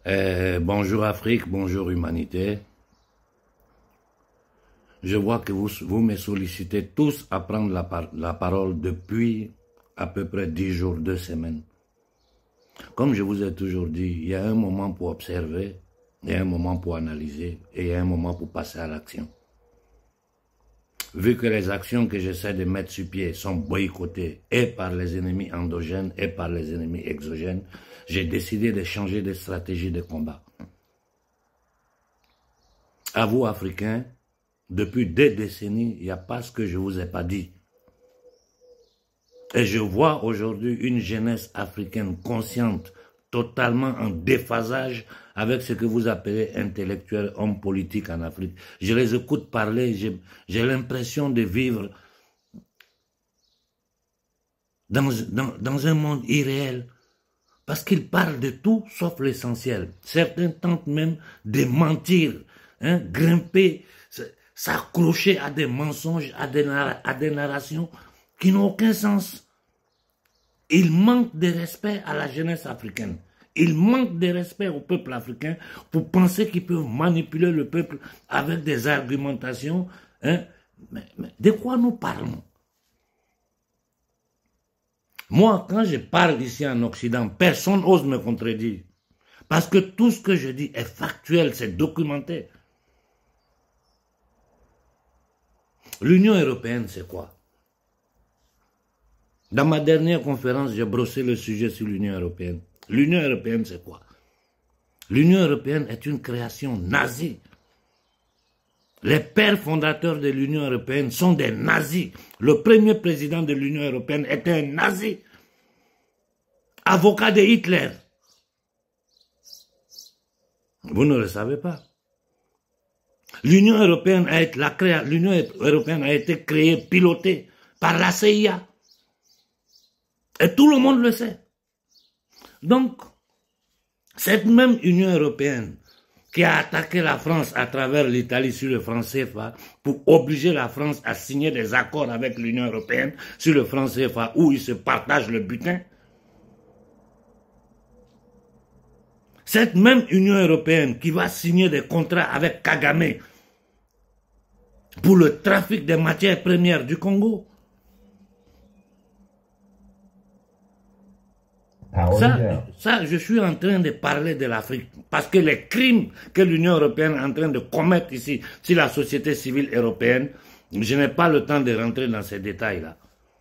Bonjour Afrique, bonjour humanité. Je vois que vous me sollicitez tous à prendre la parole depuis à peu près 10 jours, 2 semaines. Comme je vous ai toujours dit, il y a un moment pour observer, il y a un moment pour analyser et il y a un moment pour passer à l'action. Vu que les actions que j'essaie de mettre sur pied sont boycottées et par les ennemis endogènes et par les ennemis exogènes, j'ai décidé de changer de stratégie de combat. À vous, Africains, depuis des décennies, il n'y a pas ce que je ne vous ai pas dit. Et je vois aujourd'hui une jeunesse africaine consciente, totalement en déphasage avec ce que vous appelez intellectuels, hommes politiques en Afrique. Je les écoute parler, j'ai l'impression de vivre dans un monde irréel. Parce qu'ils parlent de tout sauf l'essentiel. Certains tentent même de mentir, grimper, s'accrocher à des mensonges, à des narrations qui n'ont aucun sens. Ils manquent de respect à la jeunesse africaine. Ils manquent de respect au peuple africain pour penser qu'ils peuvent manipuler le peuple avec des argumentations. Mais de quoi nous parlons? Moi, quand je parle ici en Occident, personne n'ose me contredire. Parce que tout ce que je dis est factuel, c'est documenté. L'Union européenne, c'est quoi? Dans ma dernière conférence, j'ai brossé le sujet sur l'Union européenne. L'Union européenne, c'est quoi? L'Union européenne est une création nazie. Les pères fondateurs de l'Union européenne sont des nazis. Le premier président de l'Union européenne était un nazi. Avocat de Hitler. Vous ne le savez pas. L'Union européenne a été créée, pilotée par la CIA. Et tout le monde le sait. Donc, cette même Union européenne qui a attaqué la France à travers l'Italie sur le franc CFA pour obliger la France à signer des accords avec l'Union européenne sur le franc CFA où ils se partagent le butin. Cette même Union européenne qui va signer des contrats avec Kagame pour le trafic des matières premières du Congo. Ça, je suis en train de parler de l'Afrique. Parce que les crimes que l'Union européenne est en train de commettre ici, sur la société civile européenne, je n'ai pas le temps de rentrer dans ces détails-là.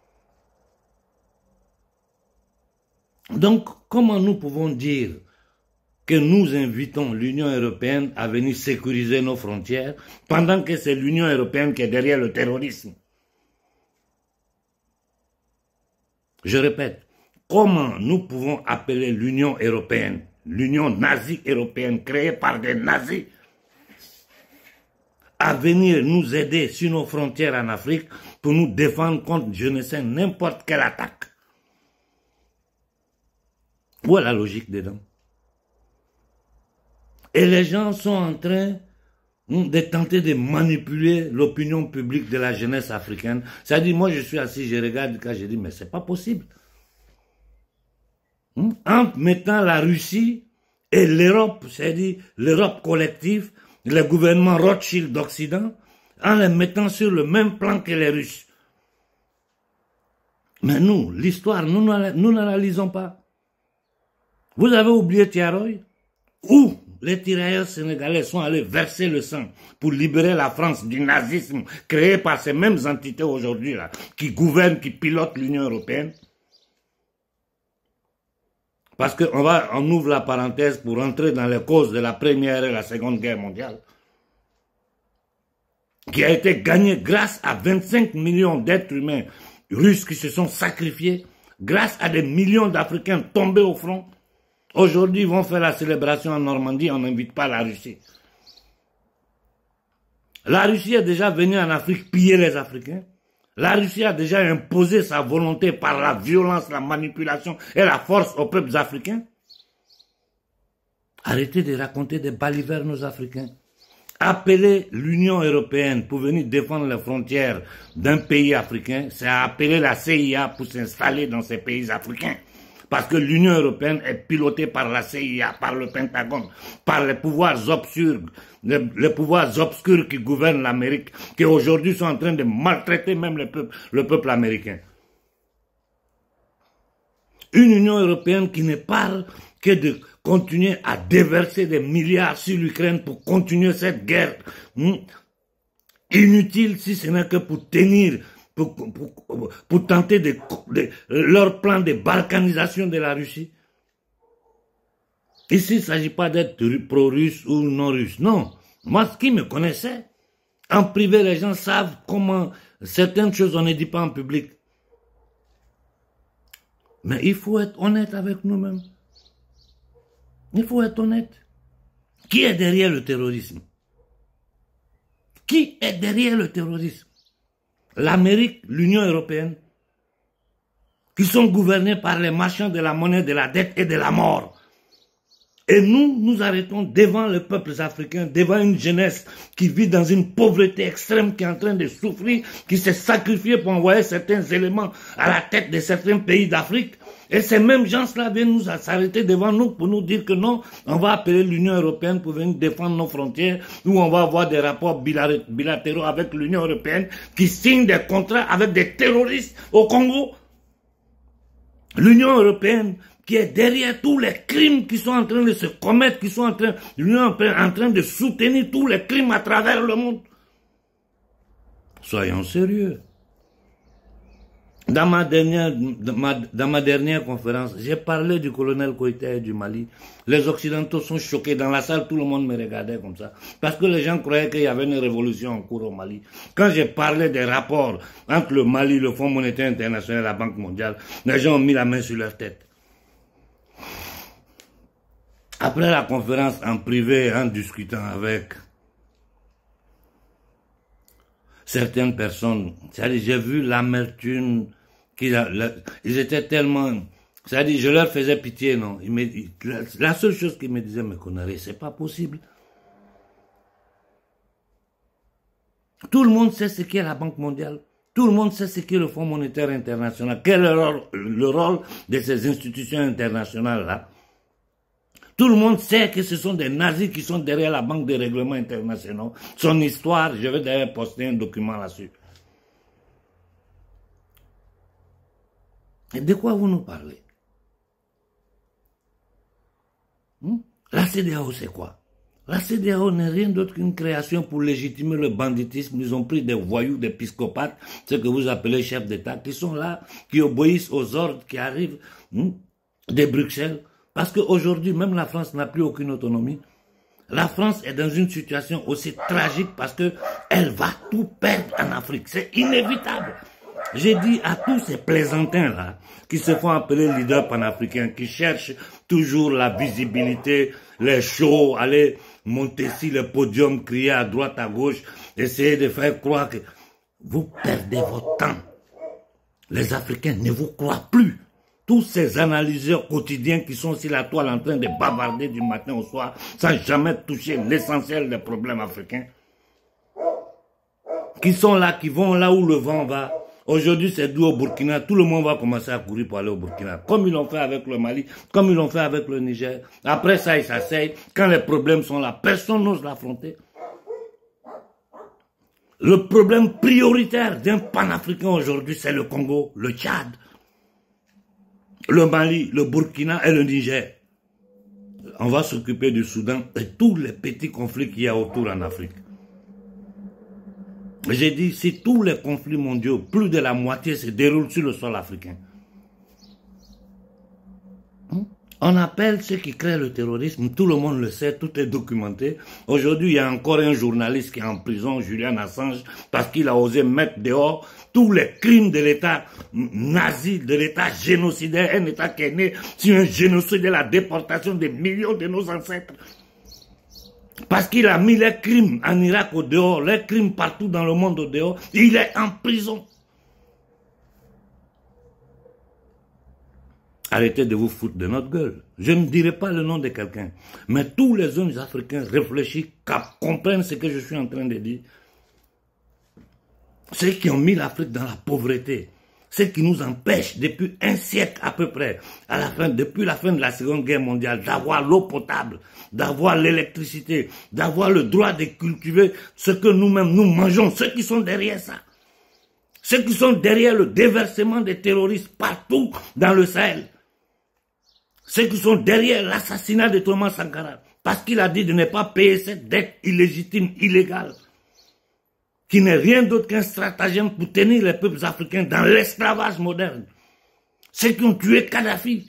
Donc, comment nous pouvons dire que nous invitons l'Union européenne à venir sécuriser nos frontières, pendant que c'est l'Union européenne qui est derrière le terrorisme? Je répète. Comment nous pouvons appeler l'Union européenne, l'Union nazie européenne créée par des nazis, à venir nous aider sur nos frontières en Afrique pour nous défendre contre, je ne sais, n'importe quelle attaque? Où est la logique dedans? Et les gens sont en train de tenter de manipuler l'opinion publique de la jeunesse africaine. C'est-à-dire, moi je suis assis, je regarde quand je dis, mais c'est pas possible. En mettant la Russie et l'Europe, c'est-à-dire l'Europe collective, le gouvernement Rothschild d'Occident, en les mettant sur le même plan que les Russes. Mais nous, l'histoire, nous ne la lisons pas. Vous avez oublié Tiaroy, où les tirailleurs sénégalais sont allés verser le sang pour libérer la France du nazisme créé par ces mêmes entités aujourd'hui là, qui gouvernent, qui pilotent l'Union européenne. Parce qu'on ouvre la parenthèse pour entrer dans les causes de la Première et la Seconde Guerre mondiale, qui a été gagnée grâce à 25 millions d'êtres humains russes qui se sont sacrifiés, grâce à des millions d'Africains tombés au front. Aujourd'hui, ils vont faire la célébration en Normandie, on n'invite pas la Russie. La Russie est déjà venue en Afrique piller les Africains. La Russie a déjà imposé sa volonté par la violence, la manipulation et la force aux peuples africains. Arrêtez de raconter des balivernes aux Africains. Appeler l'Union européenne pour venir défendre les frontières d'un pays africain, c'est appeler la CIA pour s'installer dans ces pays africains. Parce que l'Union européenne est pilotée par la CIA, par le Pentagone, par les pouvoirs obscurs, les pouvoirs obscurs qui gouvernent l'Amérique, qui aujourd'hui sont en train de maltraiter même le peuple américain. Une Union européenne qui ne parle que de continuer à déverser des milliards sur l'Ukraine pour continuer cette guerre inutile, si ce n'est que pour tenir, pour tenter leur plan de balkanisation de la Russie. Ici, il ne s'agit pas d'être pro-russe ou non-russe. Non. Moi, ce qui me connaissait, en privé, les gens savent comment certaines choses, on ne dit pas en public. Mais il faut être honnête avec nous-mêmes. Il faut être honnête. Qui est derrière le terrorisme? Qui est derrière le terrorisme? L'Amérique, l'Union européenne, qui sont gouvernés par les marchands de la monnaie, de la dette et de la mort. Et nous, nous arrêtons devant les peuples africains, devant une jeunesse qui vit dans une pauvreté extrême, qui est en train de souffrir, qui s'est sacrifiée pour envoyer certains éléments à la tête de certains pays d'Afrique. Et ces mêmes gens-là viennent nous s'arrêter devant nous pour nous dire que non, on va appeler l'Union européenne pour venir défendre nos frontières, ou on va avoir des rapports bilatéraux avec l'Union européenne qui signe des contrats avec des terroristes au Congo. L'Union européenne qui est derrière tous les crimes qui sont en train de se commettre, l'Union européenne en train de soutenir tous les crimes à travers le monde. Soyons sérieux. Dans ma dernière conférence, j'ai parlé du colonel Koïta et du Mali. Les Occidentaux sont choqués. Dans la salle, tout le monde me regardait comme ça. Parce que les gens croyaient qu'il y avait une révolution en cours au Mali. Quand j'ai parlé des rapports entre le Mali, le Fonds monétaire international et la Banque mondiale, les gens ont mis la main sur leur tête. Après la conférence en privé, en discutant avec certaines personnes, c'est-à-dire j'ai vu l'amertume, ils étaient tellement, c'est-à-dire je leur faisais pitié, non. La seule chose qu'ils me disaient, mais Konaré, c'est pas possible. Tout le monde sait ce qu'est la Banque mondiale. Tout le monde sait ce qu'est le Fonds monétaire international. Quel est le rôle de ces institutions internationales-là? Tout le monde sait que ce sont des nazis qui sont derrière la Banque des règlements internationaux. Son histoire, je vais d'ailleurs poster un document là-dessus. Et de quoi vous nous parlez? La CEDEAO, c'est quoi? La CEDEAO n'est rien d'autre qu'une création pour légitimer le banditisme. Ils ont pris des voyous, des psychopathes, ce que vous appelez chefs d'État, qui sont là, qui obéissent aux ordres qui arrivent de Bruxelles. Parce qu'aujourd'hui, même la France n'a plus aucune autonomie. La France est dans une situation aussi tragique parce qu'elle va tout perdre en Afrique. C'est inévitable. J'ai dit à tous ces plaisantins-là, qui se font appeler leaders panafricains, qui cherchent toujours la visibilité, les shows, aller monter sur le podium, crier à droite, à gauche, essayer de faire croire que vous perdez votre temps. Les Africains ne vous croient plus. Tous ces analyseurs quotidiens qui sont sur la toile en train de bavarder du matin au soir sans jamais toucher l'essentiel des problèmes africains. Qui sont là, qui vont là où le vent va. Aujourd'hui, c'est d'où au Burkina, tout le monde va commencer à courir pour aller au Burkina. Comme ils l'ont fait avec le Mali, comme ils l'ont fait avec le Niger. Après ça, ils s'asseyent. Quand les problèmes sont là, personne n'ose l'affronter. Le problème prioritaire d'un panafricain aujourd'hui, c'est le Congo, le Tchad, le Mali, le Burkina et le Niger. On va s'occuper du Soudan et tous les petits conflits qu'il y a autour en Afrique. J'ai dit, si tous les conflits mondiaux, plus de la moitié se déroulent sur le sol africain, on appelle ceux qui créent le terrorisme, tout le monde le sait, tout est documenté. Aujourd'hui, il y a encore un journaliste qui est en prison, Julian Assange, parce qu'il a osé mettre dehors tous les crimes de l'État nazi, de l'État génocidaire, un État qui est né sur un génocide de la déportation des millions de nos ancêtres. Parce qu'il a mis les crimes en Irak au dehors, les crimes partout dans le monde au dehors, il est en prison. Arrêtez de vous foutre de notre gueule. Je ne dirai pas le nom de quelqu'un. Mais tous les hommes africains réfléchissent, comprennent ce que je suis en train de dire. Ceux qui ont mis l'Afrique dans la pauvreté, Ce qui nous empêche depuis un siècle à peu près, depuis la fin de la Seconde Guerre mondiale, d'avoir l'eau potable, d'avoir l'électricité, d'avoir le droit de cultiver ce que nous-mêmes nous mangeons, ceux qui sont derrière ça. Ceux qui sont derrière le déversement des terroristes partout dans le Sahel. Ceux qui sont derrière l'assassinat de Thomas Sankara. Parce qu'il a dit de ne pas payer cette dette illégitime, illégale. Qui n'est rien d'autre qu'un stratagème pour tenir les peuples africains dans l'esclavage moderne. Ceux qui ont tué Kadhafi.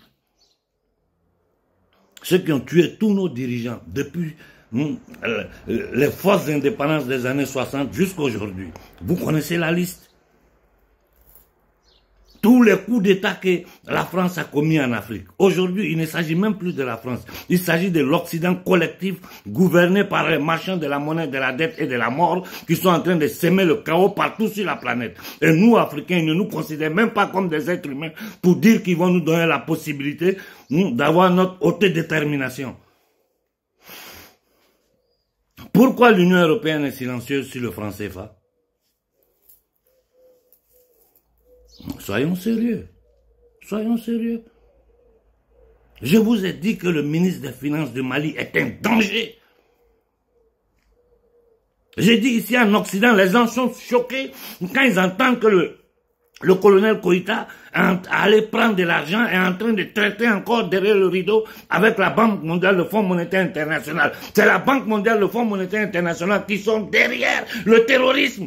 Ceux qui ont tué tous nos dirigeants depuis les forces d'indépendance des années 60 jusqu'à aujourd'hui. Vous connaissez la liste. Tous les coups d'État que la France a commis en Afrique. Aujourd'hui, il ne s'agit même plus de la France. Il s'agit de l'Occident collectif gouverné par les marchands de la monnaie, de la dette et de la mort qui sont en train de semer le chaos partout sur la planète. Et nous, Africains, ils ne nous considèrent même pas comme des êtres humains pour dire qu'ils vont nous donner la possibilité d'avoir notre autodétermination. Pourquoi l'Union européenne est silencieuse sur le franc CFA? Soyons sérieux. Soyons sérieux. Je vous ai dit que le ministre des Finances du Mali est un danger. J'ai dit ici en Occident, les gens sont choqués quand ils entendent que le colonel Koïta allait prendre de l'argent et est en train de traiter encore derrière le rideau avec la Banque mondiale, le Fonds monétaire international. C'est la Banque mondiale, le Fonds monétaire international qui sont derrière le terrorisme.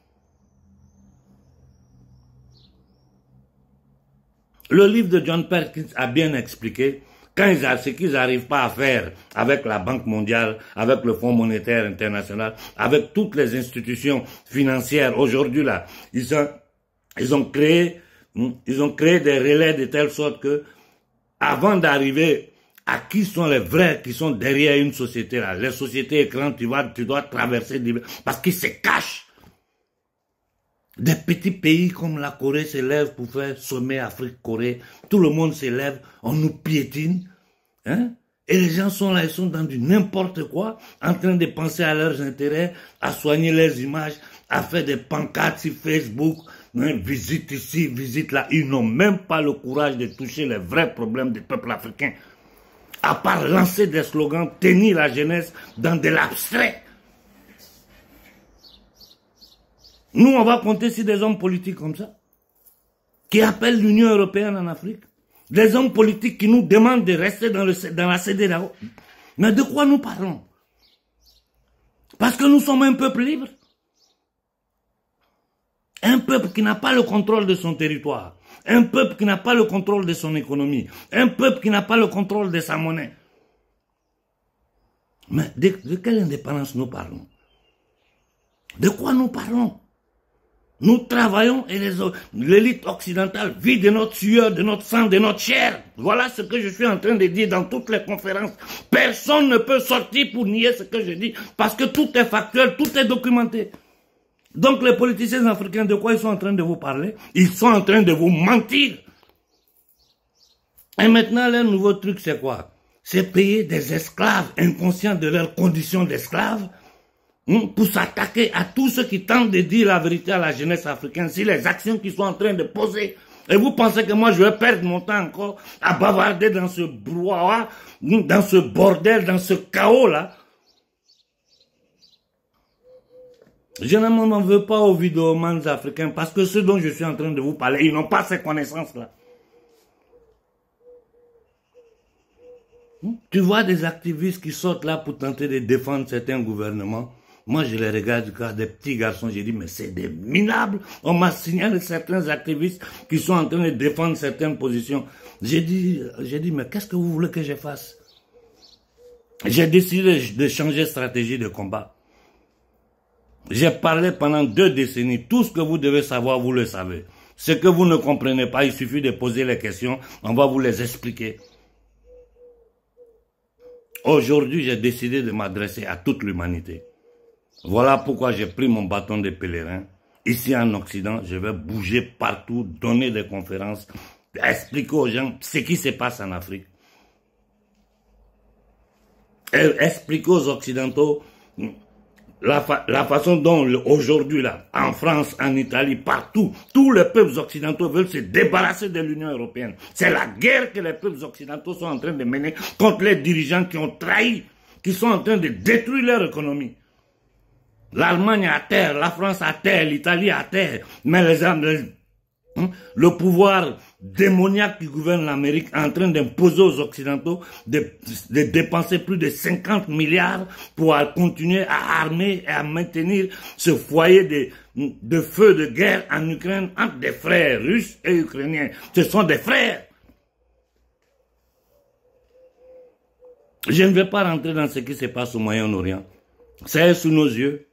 Le livre de John Perkins a bien expliqué ce qu'ils n'arrivent pas à faire avec la Banque mondiale, avec le Fonds monétaire international, avec toutes les institutions financières. Aujourd'hui, là, ils ont créé des relais de telle sorte que, avant d'arriver à qui sont les vrais qui sont derrière une société, là, les sociétés écrans, tu dois traverser, parce qu'ils se cachent. Des petits pays comme la Corée se lèvent pour faire sommet Afrique-Corée. Tout le monde se lève, on nous piétine. Hein? Et les gens sont là, ils sont dans du n'importe quoi, en train de penser à leurs intérêts, à soigner leurs images, à faire des pancartes sur Facebook, hein, visite ici, visite là. Ils n'ont même pas le courage de toucher les vrais problèmes du peuple africain. À part lancer des slogans, tenir la jeunesse dans de l'abstrait. Nous, on va compter sur des hommes politiques comme ça, qui appellent l'Union européenne en Afrique. Des hommes politiques qui nous demandent de rester dans la CEDEAO. Mais de quoi nous parlons? Parce que nous sommes un peuple libre. Un peuple qui n'a pas le contrôle de son territoire. Un peuple qui n'a pas le contrôle de son économie. Un peuple qui n'a pas le contrôle de sa monnaie. Mais de quelle indépendance nous parlons? De quoi nous parlons? Nous travaillons et l'élite occidentale vit de notre sueur, de notre sang, de notre chair. Voilà ce que je suis en train de dire dans toutes les conférences. Personne ne peut sortir pour nier ce que je dis parce que tout est factuel, tout est documenté. Donc les politiciens africains, de quoi ils sont en train de vous parler? Ils sont en train de vous mentir. Et maintenant, leur nouveau truc, c'est quoi? C'est payer des esclaves inconscients de leurs conditions d'esclaves pour s'attaquer à tous ceux qui tentent de dire la vérité à la jeunesse africaine sur les actions qu'ils sont en train de poser. Et vous pensez que moi je vais perdre mon temps encore à bavarder dans ce brouhaha, dans ce bordel, dans ce chaos-là? Je ne m'en veux pas aux vidéomans africains parce que ceux dont je suis en train de vous parler, ils n'ont pas ces connaissances-là. Tu vois des activistes qui sortent là pour tenter de défendre certains gouvernements. Moi, je les regarde comme des petits garçons. J'ai dit, mais c'est des minables. On m'a signalé certains activistes qui sont en train de défendre certaines positions. J'ai dit, mais qu'est-ce que vous voulez que je fasse? J'ai décidé de changer de stratégie de combat. J'ai parlé pendant 2 décennies. Tout ce que vous devez savoir, vous le savez. Ce que vous ne comprenez pas, il suffit de poser les questions. On va vous les expliquer. Aujourd'hui, j'ai décidé de m'adresser à toute l'humanité. Voilà pourquoi j'ai pris mon bâton de pèlerin. Ici en Occident, je vais bouger partout, donner des conférences, expliquer aux gens ce qui se passe en Afrique. Et expliquer aux Occidentaux la façon dont aujourd'hui, là, en France, en Italie, partout, tous les peuples occidentaux veulent se débarrasser de l'Union européenne. C'est la guerre que les peuples occidentaux sont en train de mener contre les dirigeants qui ont trahi, qui sont en train de détruire leur économie. L'Allemagne à terre, la France à terre, l'Italie à terre, mais le pouvoir démoniaque qui gouverne l'Amérique est en train d'imposer aux Occidentaux de dépenser plus de 50 milliards pour continuer à armer et à maintenir ce foyer de feu de guerre en Ukraine entre des frères russes et ukrainiens. Ce sont des frères. Je ne vais pas rentrer dans ce qui se passe au Moyen-Orient. C'est sous nos yeux.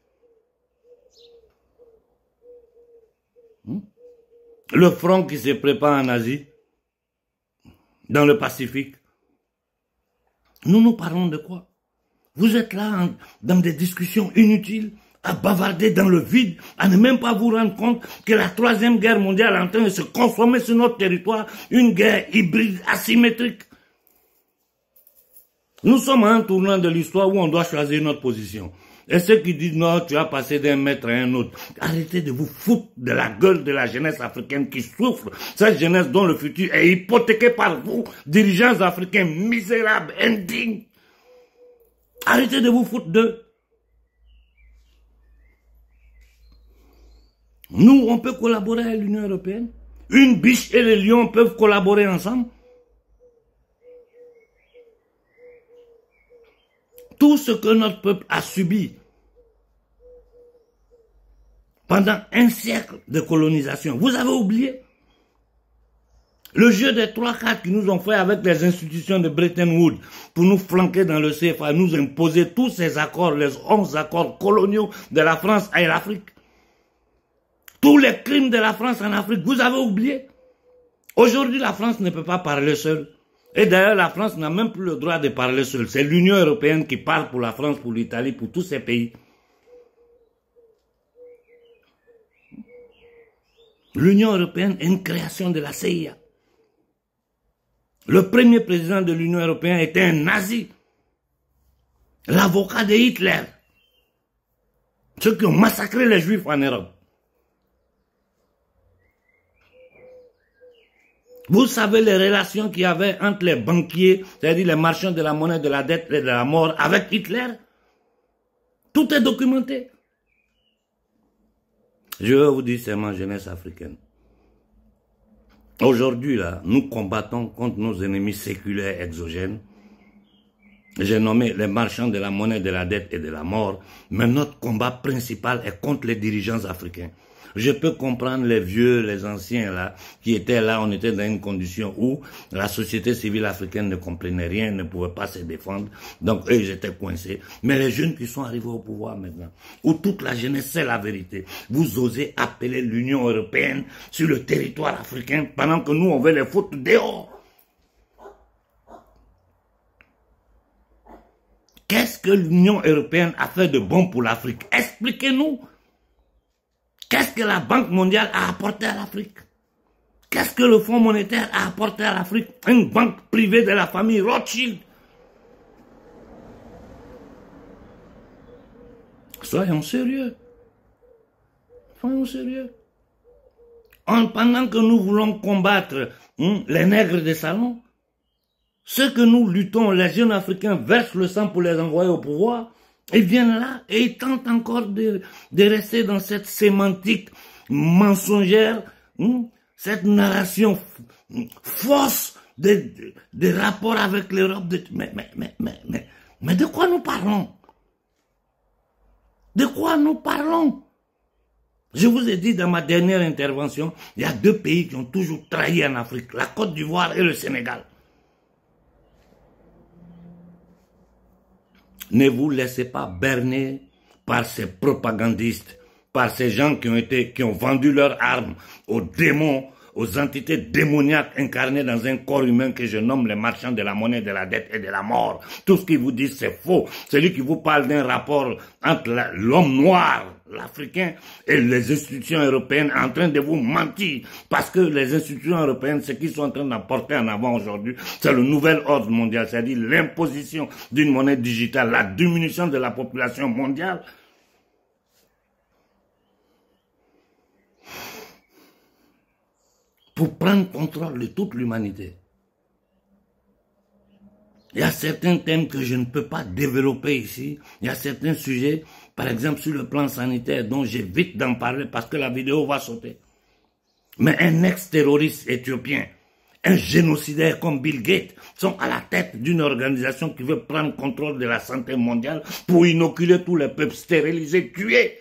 Le front qui se prépare en Asie, dans le Pacifique. Nous parlons de quoi? Vous êtes là dans des discussions inutiles, à bavarder dans le vide, à ne même pas vous rendre compte que la troisième guerre mondiale est en train de se consommer sur notre territoire, une guerre hybride, asymétrique. Nous sommes à un tournant de l'histoire où on doit choisir notre position. Et ceux qui disent non, tu vas passer d'un maître à un autre. Arrêtez de vous foutre de la gueule de la jeunesse africaine qui souffre. Cette jeunesse dont le futur est hypothéqué par vous, dirigeants africains misérables, indignes. Arrêtez de vous foutre d'eux. Nous, on peut collaborer avec l'Union européenne. Une biche et le lion peuvent collaborer ensemble. Tout ce que notre peuple a subi pendant un siècle de colonisation, vous avez oublié le jeu des 3 cartes qu'ils nous ont fait avec les institutions de Bretton Woods pour nous flanquer dans le CFA, nous imposer tous ces accords, les 11 accords coloniaux de la France et l'Afrique. Tous les crimes de la France en Afrique, vous avez oublié. Aujourd'hui, la France ne peut pas parler seule. Et d'ailleurs, la France n'a même plus le droit de parler seule. C'est l'Union européenne qui parle pour la France, pour l'Italie, pour tous ces pays. L'Union européenne est une création de la CIA. Le premier président de l'Union européenne était un nazi. L'avocat de Hitler. Ceux qui ont massacré les Juifs en Europe. Vous savez les relations qu'il y avait entre les banquiers, c'est-à-dire les marchands de la monnaie, de la dette et de la mort avec Hitler? Tout est documenté. Je vais vous dire seulement, jeunesse africaine. Aujourd'hui, là, nous combattons contre nos ennemis séculaires exogènes. J'ai nommé les marchands de la monnaie, de la dette et de la mort. Mais notre combat principal est contre les dirigeants africains. Je peux comprendre les vieux, les anciens là, qui étaient là, on était dans une condition où la société civile africaine ne comprenait rien, ne pouvait pas se défendre, donc eux ils étaient coincés. Mais les jeunes qui sont arrivés au pouvoir maintenant, où toute la jeunesse sait la vérité, vous osez appeler l'Union européenne sur le territoire africain pendant que nous on veut les foutre dehors. Qu'est-ce que l'Union européenne a fait de bon pour l'Afrique? Expliquez-nous. Qu'est-ce que la Banque mondiale a apporté à l'Afrique? Qu'est-ce que le Fonds monétaire a apporté à l'Afrique? Une banque privée de la famille Rothschild. Soyons sérieux. Soyons sérieux. Pendant que nous voulons combattre les nègres des salons, ceux que nous luttons, les jeunes Africains versent le sang pour les envoyer au pouvoir. Ils viennent là et ils tentent encore de rester dans cette sémantique mensongère, cette narration fausse de rapports avec l'Europe. Mais de quoi nous parlons? De quoi nous parlons? Je vous ai dit dans ma dernière intervention, il y a 2 pays qui ont toujours trahi en Afrique, la Côte d'Ivoire et le Sénégal. Ne vous laissez pas berner par ces propagandistes, par ces gens qui ont vendu leurs armes aux démons, aux entités démoniaques incarnées dans un corps humain que je nomme les marchands de la monnaie, de la dette et de la mort. Tout ce qu'ils vous disent, c'est faux. Celui qui vous parle d'un rapport entre l'homme noir, l'Africain, et les institutions européennes en train de vous mentir. Parce que les institutions européennes, ce qu'ils sont en train d'apporter en avant aujourd'hui, c'est le nouvel ordre mondial, c'est-à-dire l'imposition d'une monnaie digitale, la diminution de la population mondiale. pour prendre contrôle de toute l'humanité. Il y a certains thèmes que je ne peux pas développer ici. Il y a certains sujets, par exemple sur le plan sanitaire, dont j'évite d'en parler parce que la vidéo va sauter. Mais un ex-terroriste éthiopien, un génocidaire comme Bill Gates, sont à la tête d'une organisation qui veut prendre contrôle de la santé mondiale pour inoculer tous les peuples, stériliser, tuer.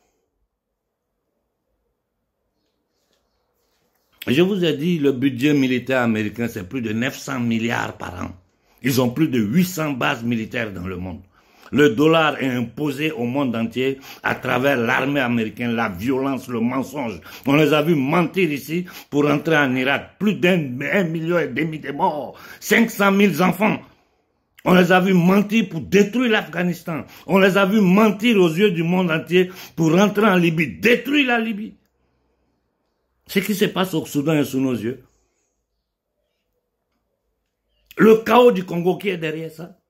Je vous ai dit, le budget militaire américain, c'est plus de 900 milliards par an. Ils ont plus de 800 bases militaires dans le monde. Le dollar est imposé au monde entier à travers l'armée américaine, la violence, le mensonge. On les a vus mentir ici pour entrer en Irak. Plus d'1,5 million de morts, 500 000 enfants. On les a vus mentir pour détruire l'Afghanistan. On les a vus mentir aux yeux du monde entier pour rentrer en Libye, détruire la Libye. Ce qui se passe au Soudan est sous nos yeux. Le chaos du Congo qui est derrière ça.